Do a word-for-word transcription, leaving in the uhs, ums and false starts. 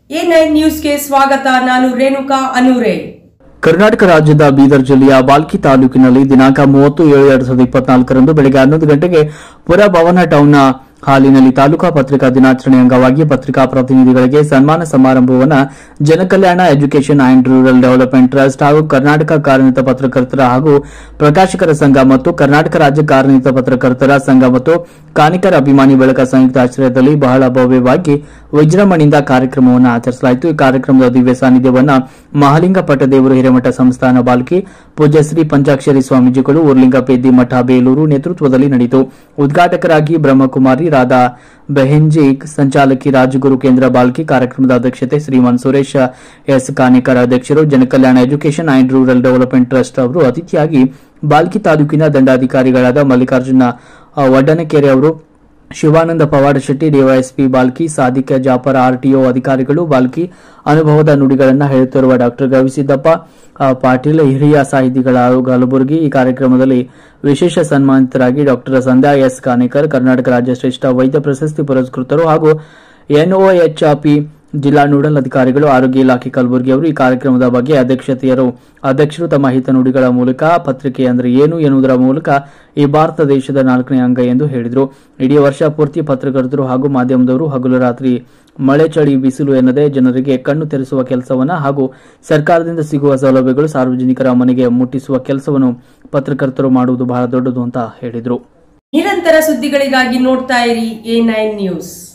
A nine ನ್ಯೂಸ್ಗೆ ಸ್ವಾಗತ. ನಾನು ರೇಣುಕಾ ಅನೂರೆ. ಕರ್ನಾಟಕ ರಾಜ್ಯದ ಬೀದರ್ ಜಿಲ್ಲೆಯ ಬಾಲ್ಕಿ ತಾಲೂಕಿನಲ್ಲಿ ದಿನಾಂಕ ಮೂವತ್ತು ಏಳು ಎರಡ್ ಸಾವಿರದ ಇಪ್ಪತ್ನಾಲ್ಕರಂದು ಬೆಳಗ್ಗೆ ಹನ್ನೊಂದು ಗಂಟೆಗೆ ಪುರಭವನ ಟೌನ್ನ ಹಾಲಿನಲ್ಲಿ ತಾಲೂಕಾ ಪತ್ರಿಕಾ ದಿನಾಚರಣೆ ಅಂಗವಾಗಿ ಪತ್ರಿಕಾ ಪ್ರತಿನಿಧಿಗಳಿಗೆ ಸನ್ಮಾನ ಸಮಾರಂಭವನ್ನು Janakalyana education and rural development trust ಹಾಗೂ ಕರ್ನಾಟಕ ಕಾರ್ಯನಿರತ ಪತ್ರಕರ್ತರ ಹಾಗೂ ಪ್ರಕಾಶಕರ ಸಂಘ ಮತ್ತು ಕರ್ನಾಟಕ ರಾಜ್ಯ ಕಾರ್ಯನಿರತ ಪತ್ರಕರ್ತರ ಸಂಘ ಮತ್ತು ಕಾನಿಕರ ಅಭಿಮಾನಿ ಬಳಗ ಸಂಯುಕ್ತ ಆಶ್ರಯದಲ್ಲಿ ಬಹಳ ಭವ್ಯವಾಗಿ ವಿಜೃಂಭಣೆಯಿಂದ ಕಾರ್ಯಕ್ರಮವನ್ನು ಆಚರಿಸಲಾಯಿತು. ಈ ಕಾರ್ಯಕ್ರಮದ ದಿವ್ಯ ಸಾನ್ನಿಧ್ಯವನ್ನು ಮಹಾಲಿಂಗ ಪಟ್ಟದೇವರು ಹಿರೇಮಠ ಸಂಸ್ಥಾನ ಬಾಲ್ಕಿ ಪೂಜ್ಯ ಶ್ರೀ ಪಂಚಾಕ್ಷರಿ ಸ್ವಾಮೀಜಿಗಳು ಉರ್ಲಿಂಗಪೇದಿ ಮಠ ಬೇಲೂರು ನೇತೃತ್ವದಲ್ಲಿ ನಡೆಯಿತು. ಉದ್ಘಾಟಕರಾಗಿ ಬ್ರಹ್ಮಕುಮಾರಿ ರಾಧಾ ಬೆಹೆಂಜಿ, ಸಂಚಾಲಕಿ ರಾಜಗುರು ಕೇಂದ್ರ ಬಾಲ್ಕಿ. ಕಾರ್ಯಕ್ರಮದ ಅಧ್ಯಕ್ಷತೆ ಶ್ರೀಮಾನ್ ಸುರೇಶ್ ಎಸ್ ಕಾನೇಕರ್ ಅಧ್ಯಕ್ಷರು. Janakalyana education and rural development trust ಅವರು ಅತಿಥಿಯಾಗಿ ಬಾಲ್ಕಿ ತಾಲೂಕಿನ ದಂಡಾಧಿಕಾರಿಗಳಾದ ಮಲ್ಲಿಕಾರ್ಜುನ ವಡ್ಡನಕೆರೆ ಅವರು, ಶಿವಾನಂದ ಪವಾಡ ಶೆಟ್ಟಿ, ಡಿವೈಎಸ್ಪಿ ಬಾಲ್ಕಿ, ಸಾದಿಕ್ ಜಾಫರ್, ಆರ್ಟಿಒ ಅಧಿಕಾರಿಗಳು ಬಾಲ್ಕಿ ಅನುಭವದ ನುಡಿಗಳನ್ನು ಹೇಳುತ್ತಿರುವ ಡಾಕ್ಟರ್ ಗವಿಸಿದ್ದಪ್ಪ ಪಾಟೀಲ್, ಹಿರಿಯ ಸಾಹಿತಿಗಳ ಕಲಬುರಗಿ. ಈ ಕಾರ್ಯಕ್ರಮದಲ್ಲಿ ವಿಶೇಷ ಸನ್ಮಾನಿತರಾಗಿ ಡಾಕ್ಟರ್ ಸಂಧ್ಯಾ ಎಸ್ ಕಾನೇಕರ್, ಕರ್ನಾಟಕ ರಾಜ್ಯ ಶ್ರೇಷ್ಠ ವೈದ್ಯ ಪ್ರಶಸ್ತಿ ಪುರಸ್ಕೃತರು ಹಾಗೂ ಎನ್ಒಎಚ್ಪಿ ಜಿಲ್ಲಾ ನೋಡಲ್ ಅಧಿಕಾರಿಗಳು, ಆರೋಗ್ಯ ಇಲಾಖೆ ಕಲಬುರಗಿ ಅವರು ಈ ಕಾರ್ಯಕ್ರಮದ ಬಗ್ಗೆ ಅಧ್ಯಕ್ಷತೆಯರು ಅಧ್ಯಕ್ಷರು ತಮ್ಮ ಹಿತನುಡಿಗಳ ಮೂಲಕ ಪತ್ರಿಕೆ ಅಂದರೆ ಏನು ಎನ್ನುವುದರ ಮೂಲಕ ಈ ಭಾರತ ದೇಶದ ನಾಲ್ಕನೇ ಅಂಗ ಎಂದು ಹೇಳಿದರು. ಇಡೀ ವರ್ಷ ಪೂರ್ತಿ ಪತ್ರಕರ್ತರು ಹಾಗೂ ಮಾಧ್ಯಮದವರು ಹಗಲು ರಾತ್ರಿ ಮಳೆ ಚಳಿ ಬಿಸಿಲು ಎನ್ನದೇ ಜನರಿಗೆ ಕಣ್ಣು ತೆರೆಸುವ ಕೆಲಸವನ್ನ ಹಾಗೂ ಸರ್ಕಾರದಿಂದ ಸಿಗುವ ಸೌಲಭ್ಯಗಳು ಸಾರ್ವಜನಿಕರ ಮನೆಗೆ ಮುಟ್ಟಿಸುವ ಕೆಲಸವನ್ನು ಪತ್ರಕರ್ತರು ಮಾಡುವುದು ಬಹಳ ದೊಡ್ಡದು ಅಂತ ಹೇಳಿದರು. ನಿರಂತರ ಸುದ್ದಿಗಳಿಗಾಗಿ ನೋಡ್ತಾ ಇರಿ ಎ ನೈನ್ ನ್ಯೂಸ್.